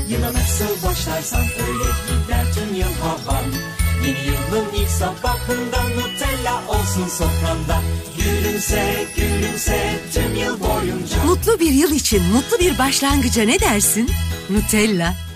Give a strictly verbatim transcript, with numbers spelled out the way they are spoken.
Yıla nasıl başlarsan öyle gider tüm yıl havan. Yeni yılın ilk sabahında Nutella olsun sofranda. Gülümse, gülümse tüm yıl boyunca. Mutlu bir yıl için mutlu bir başlangıca ne dersin? Nutella.